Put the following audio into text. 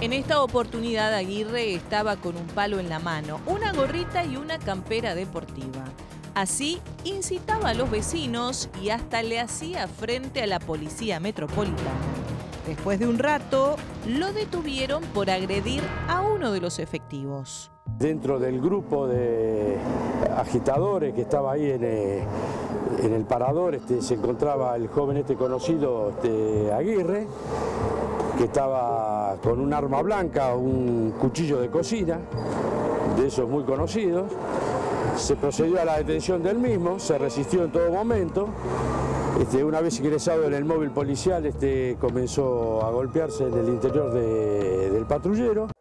En esta oportunidad Aguirre estaba con un palo en la mano, una gorrita y una campera deportiva. Así incitaba a los vecinos y hasta le hacía frente a la policía metropolitana. Después de un rato, lo detuvieron por agredir a uno de los efectivos. Dentro del grupo de agitadores que estaba ahí en el parador se encontraba el joven conocido Aguirre, que estaba con un arma blanca, un cuchillo de cocina, de esos muy conocidos. Se procedió a la detención del mismo, se resistió en todo momento. Una vez ingresado en el móvil policial, comenzó a golpearse en el interior del patrullero.